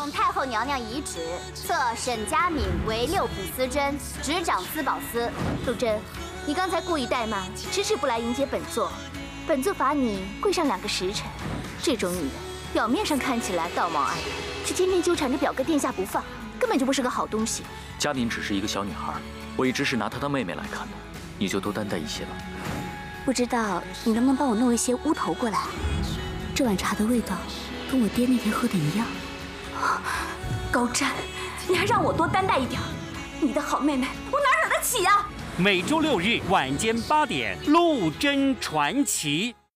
奉太后娘娘遗旨，册沈佳敏为六品司贞，执掌司宝司。 陆贞，你刚才故意怠慢，迟迟不来迎接本座，本座罚你跪上2个时辰。这种女人，表面上看起来道貌岸然，却天天纠缠着表哥殿下不放，根本就不是个好东西。 佳敏只是一个小女孩，我也只是拿她当妹妹来看的，你就多担待一些吧。 不知道你能不能帮我弄一些乌头过来？这碗茶的味道跟我爹那天喝的一样。高湛，你还让我多担待一点，你的好妹妹，我哪惹得起啊？ 每周6日晚间8点，《陆贞传奇》。